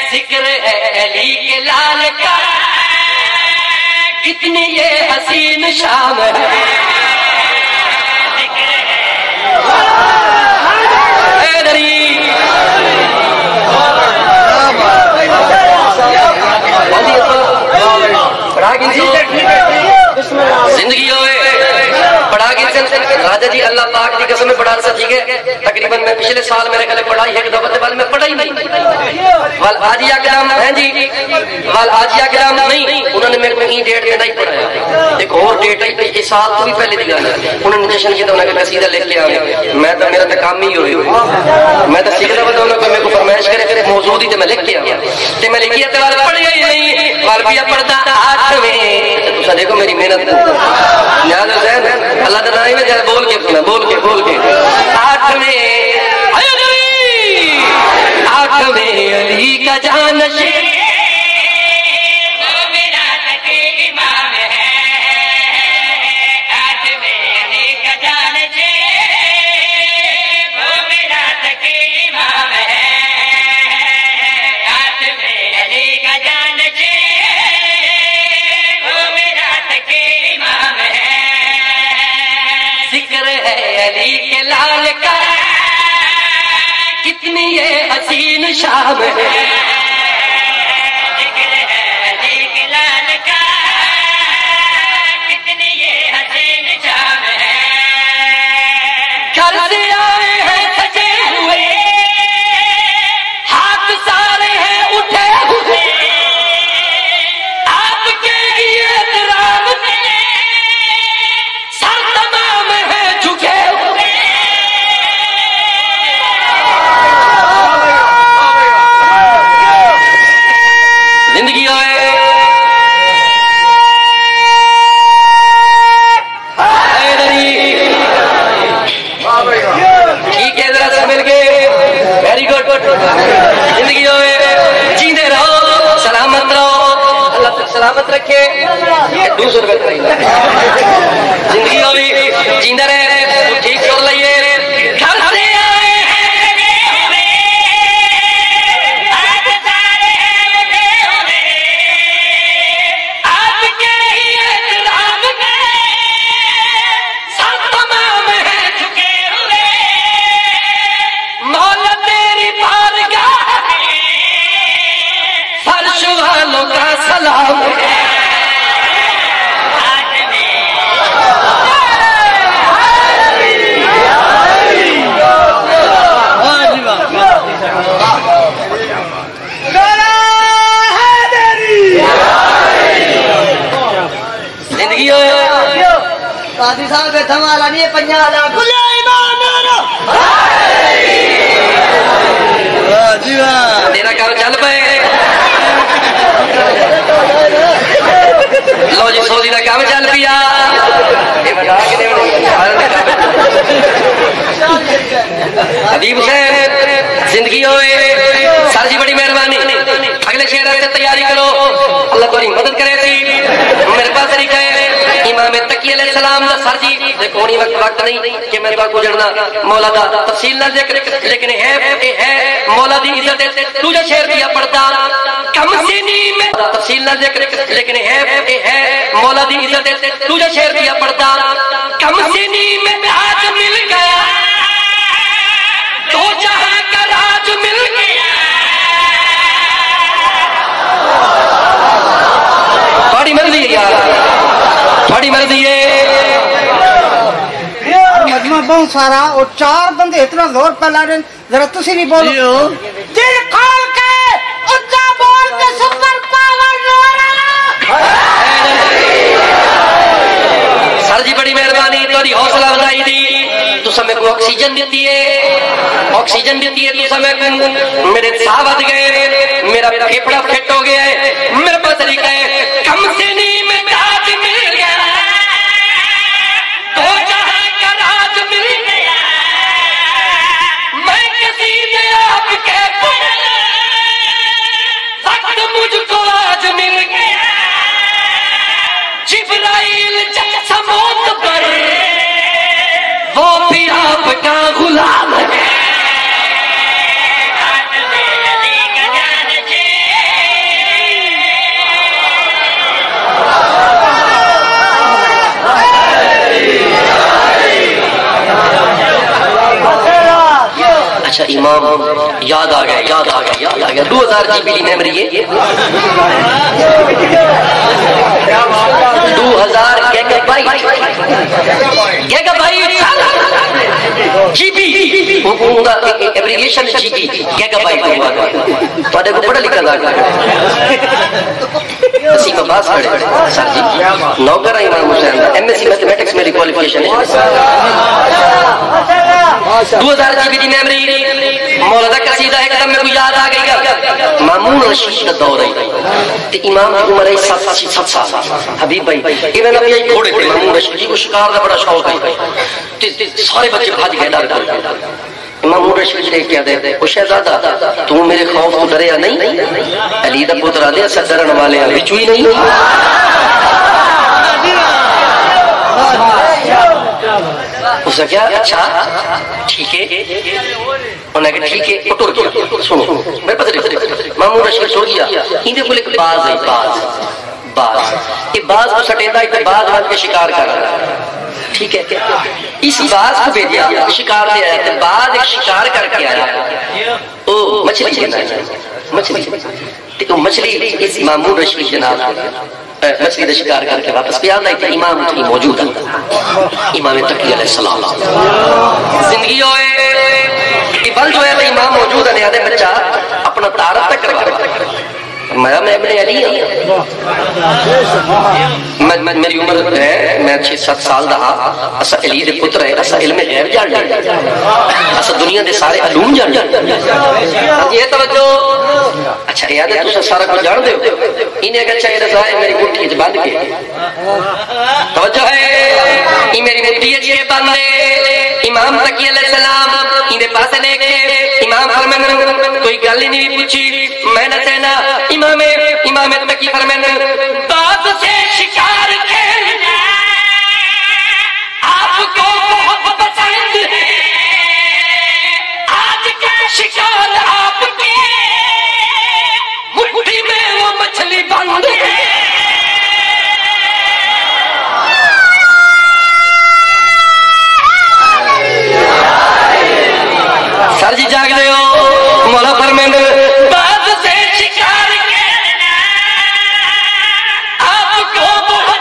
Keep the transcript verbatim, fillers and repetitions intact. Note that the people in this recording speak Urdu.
ذکر ہے علی کے لال کا کتنی یہ حسین شام ہے زندگی ہوئے پڑھا گئی راجہ جی اللہ پاک کی قسم میں پڑھا رہا ٹھیک ہے تقریباً میں پچھلے سال میرے خیال پڑھائی ایک دفعہ بعد میں پڑھائی نہیں وال آجیہ کرام ہیں جی وال آجیہ کرام نہیں انہوں نے میرے کو ہی ڈیٹ میں نہیں پڑھایا ایک اور ڈیٹ ہے اس سال تو بھی پہلے دیا انہوں نے جشن کی تو انہوں نے قصیدہ لکھ کے آئے میں تو میرا تو کام ہی ہوئی میں تو سیکھتا پتا انہوں نے میرے کو فرمائش کرے پھر موضوع دی تو میں لکھ کے آیا تو میں لکھی ہے تو وال پڑھ گئی نہیں وال بھی پڑھتا آٹھ میں تو دیکھو میری محنت یاد حسین اللہ تعالیٰ میں جائے بول کے سنا بول کے بول کے آٹھ میں آٹھ میں علی کا جانشین وہ میرا تقی امام ہے آٹھ میں علی کا جانشین وہ میرا تقی امام ہے آٹھ میں علی کا جانشین وہ میرا تقی امام ہے ذکر ہے علی کے لال کا کتنی یہ حسین شام ہے ذکر ہے علی کے لال کا کتنی یہ حسین شام ہے گھر سے آئے ہیں سجے ہوئے ہاتھ سارے ہیں اٹھے ہوئے آپ کے لیے احترام سر تمام ہے جھکے ہوئے زندگی آئے ٹھیک ہے ذرا سا مل کے ویری گڈ زندگی ہوئے جیندے رہو سلامت رہو اللہ تک سلامت رکھے دوسرے روپئے زندگی ہوئی جیندے رہے ٹھیک کر لئیے گھر سے سلام زندگی قاضی صاحب بیٹھا والا نہیں پنجا والا تیرا کام چل پے لو جی سوزی کا کام چل پیا حبیب حسین زندگی ہوئے سر جی بڑی مہربانی اگلے شہر سے تیاری کرو اللہ تمہاری مدد کرے تھی میرے پاس طریقہ ہے امام تقی علیہ السلام دا سر جی دیکھو نہیں وقت وقت نہیں کہ میں تو گزرنا مولا دا تفصیل نہ ذکر لیکن ہے ہے مولا دی عزت تجھے شہر دیا پڑتا کم سینی میں تفصیل نہ ذکر لیکن ہے ہے مولا دی عزت تجھے شہر دیا پڑتا کم سینی میں آج مل گیا تو جہاں کا راج مل گیا تھوڑی مرضی ہے یار تھوڑی مرضی ہے مجمع بہت سارا اور چار بندے اتنا زور پہ لا رہے ذرا تسی بھی بولو دل کھول کے اچھا بول کے سپر پاور نورا سر جی بڑی مہربانی تھوڑی حوصلہ افزائی دی تو سمے کو آکسیجن دیتی ہے آکسیجن دیتی ہے تو سمے کو میرے ساہ بد گئے میرا پھیپڑا فٹ ہو گیا ہے میرے پاس طریقہ ہے کم سے نہیں میں تاج مل گیا تو جہاں کا راج مل گیا میں کسی نے آپ کے وقت مجھ کو آج مل گیا جبرائیل جیسا موت پر وہ بھی آپ کا غلام ہے امام یاد آ گیا یاد آ گیا یاد آ گیا دو ہزار جی بی کی میموری ہے دو ہزار gigabyte gigabyte G B abbreviation G B gigabyte تھوڑے کو پڑھا لکھا تھا اسی کا باس کھڑے سر جی نوکر ہے Imam Hussain M S C mathematics میری کوالیفیکیشن ہے دو ہزار جی بی دی میموری مولانا قصیدہ ایک دم میں کو یاد آ گئی گا مامون رشید کا دور ہے تے امام کی عمر ہے سات سات سال حبیب بھائی ایون ابھی یہی تھوڑے تھے مامون رشید جی کو شکار کا بڑا شوق ہے تے سارے بچے بھاج گئے ڈر کر امام رشید نے کیا دے او شہزادہ تو میرے خوف کو ڈریا نہیں علی دا پتر دے اسا ڈرن والے ہیں وچ ہی نہیں اس نے کیا اچھا ٹھیک ہے انہوں نے کہا ٹھیک ہے وہ ٹر گیا سنو میرے پتہ نہیں مامون رشید ٹر گیا اندے کو ایک باز ہے باز باز یہ باز کو سٹیندا ہے باز وان کے شکار کر رہا ہے ٹھیک ہے اس باز کو بھیجا شکار دے آیا تو باز ایک شکار کر کے آیا او مچھلی لینا ہے مچھلی تو مچھلی اس مامون رشید جناب مچھلی کا شکار کر کے واپس بھی آتا ہے کہ امام اتنی موجود ہے امام تقی علیہ السلام زندگی ہوئے بل جو ہے امام موجود ہے نیادے بچہ اپنا تعارف تک کروا میں ابن علی ہوں میری عمر ہے میں چھ سات سال رہا اسا علی دے پتر ہے اسا علم غیب جان لیں اسا دنیا دے سارے علوم جان لیں یہ توجہ اچھا یاد ہے تو سارا کچھ جان دے انہیں اگر چاہیے رضا ہے میری گھٹی اچھ باندھ کے توجہ ہے یہ میری گھٹی اچھ کے باندھے امام تقی علیہ السلام انہیں پاس لے کے امام فرمین کوئی گالی نہیں پوچھی میں نہ سینا امام امام تقی فرمین